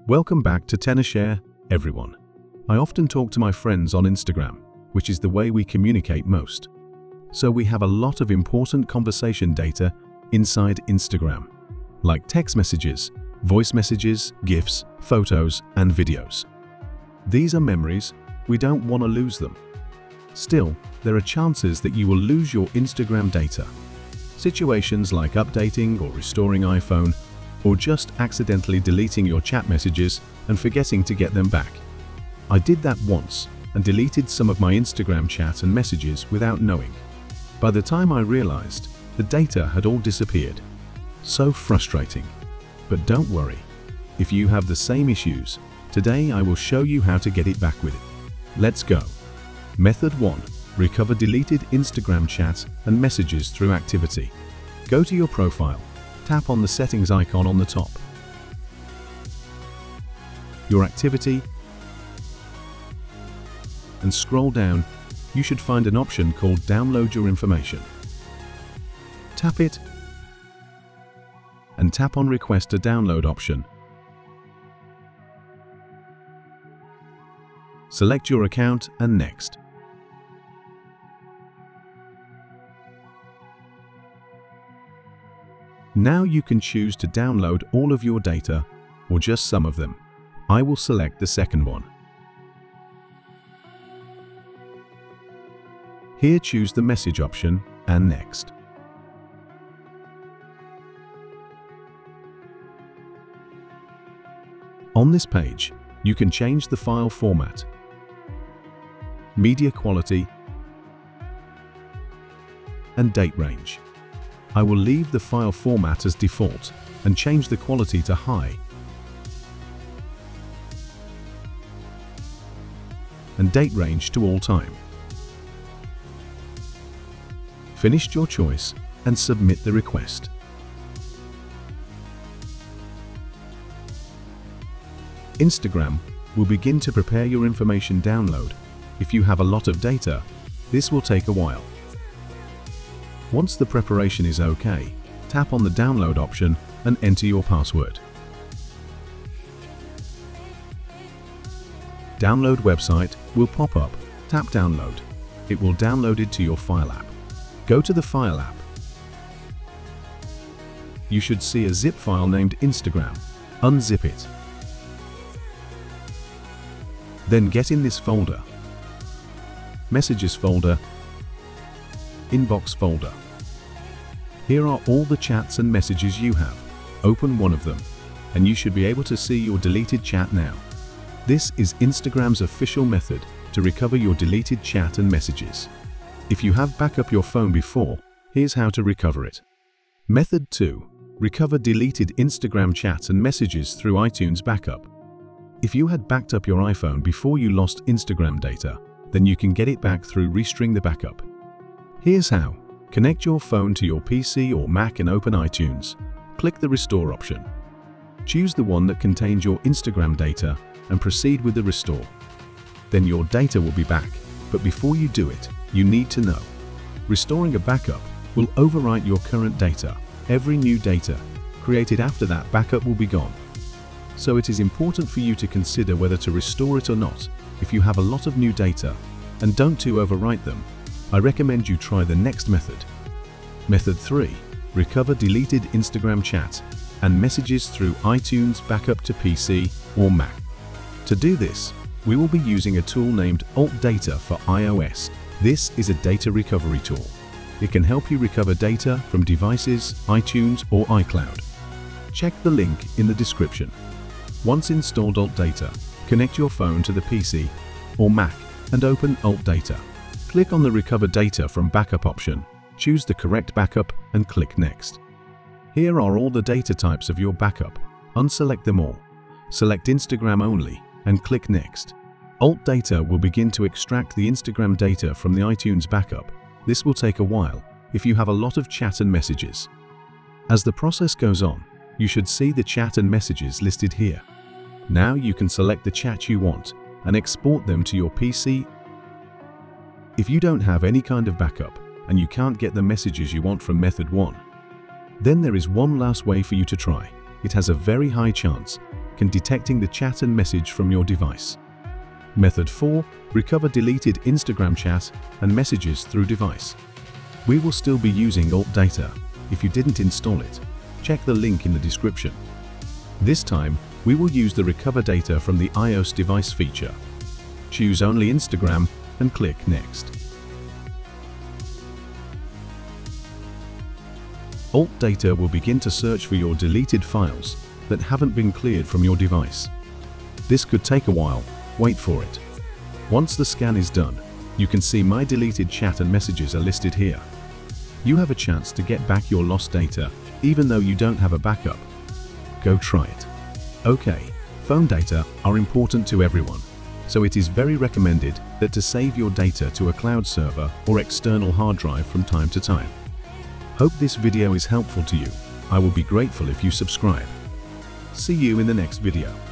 Welcome back to TenorShare, everyone. I often talk to my friends on Instagram, which is the way we communicate most. So we have a lot of important conversation data inside Instagram, like text messages, voice messages, GIFs, photos, and videos. These are memories. We don't want to lose them. Still, there are chances that you will lose your Instagram data. Situations like updating or restoring iPhone, or just accidentally deleting your chat messages and forgetting to get them back. I did that once and deleted some of my Instagram chat and messages without knowing. By the time I realized, the data had all disappeared. So frustrating. But don't worry. If you have the same issues, today I will show you how to get it back with it. Let's go. Method 1. Recover deleted Instagram chat and messages through activity. Go to your profile. Tap on the settings icon on the top. Your activity, and scroll down. You should find an option called Download Your Information. Tap it and tap on Request a Download option. Select your account and Next. Now you can choose to download all of your data or just some of them. I will select the second one. Here choose the message option and Next. On this page, you can change the file format, media quality, and date range. I will leave the file format as default and change the quality to high and date range to all time. Finish your choice and submit the request. Instagram will begin to prepare your information download. If you have a lot of data, this will take a while. Once the preparation is okay, tap on the download option and enter your password. Download website will pop up. Tap download. It will download it to your file app. Go to the file app. You should see a zip file named Instagram. Unzip it. Then get in this folder. Messages folder. Inbox folder. Here are all the chats and messages you have. Open one of them, and you should be able to see your deleted chat now. This is Instagram's official method to recover your deleted chat and messages. If you have backed up your phone before, here's how to recover it. Method 2. Recover deleted Instagram chats and messages through iTunes backup. If you had backed up your iPhone before you lost Instagram data, then you can get it back through restring the backup. Here's how. Connect your phone to your PC or Mac and open iTunes. Click the Restore option. Choose the one that contains your Instagram data and proceed with the restore. Then your data will be back, but before you do it, you need to know. Restoring a backup will overwrite your current data. Every new data created after that backup will be gone. So it is important for you to consider whether to restore it or not. If you have a lot of new data and don't overwrite them, I recommend you try the next method. Method 3. Recover deleted Instagram chat and messages through iTunes backup to PC or Mac. To do this, we will be using a tool named UltData for iOS. This is a data recovery tool. It can help you recover data from devices, iTunes or iCloud. Check the link in the description. Once installed UltData, connect your phone to the PC or Mac and open UltData. Click on the Recover Data from Backup option, choose the correct backup and click Next. Here are all the data types of your backup. Unselect them all. Select Instagram only and click Next. UltData will begin to extract the Instagram data from the iTunes backup. This will take a while if you have a lot of chat and messages. As the process goes on, you should see the chat and messages listed here. Now you can select the chat you want and export them to your PC. If you don't have any kind of backup and you can't get the messages you want from method 1, then there is one last way for you to try. It has a very high chance can detecting the chat and message from your device. Method 4. Recover deleted Instagram chat and messages through device. We will still be using UltData. If you didn't install it, check the link in the description. This time, we will use the recover data from the iOS device feature. Choose only Instagram and click Next. UltData will begin to search for your deleted files that haven't been cleared from your device. This could take a while. Wait for it. Once the scan is done, you can see my deleted chat and messages are listed here. You have a chance to get back your lost data even though you don't have a backup. Go try it. Okay, phone data are important to everyone, so it is very recommended that to save your data to a cloud server or external hard drive from time to time. Hope this video is helpful to you. I will be grateful if you subscribe. See you in the next video.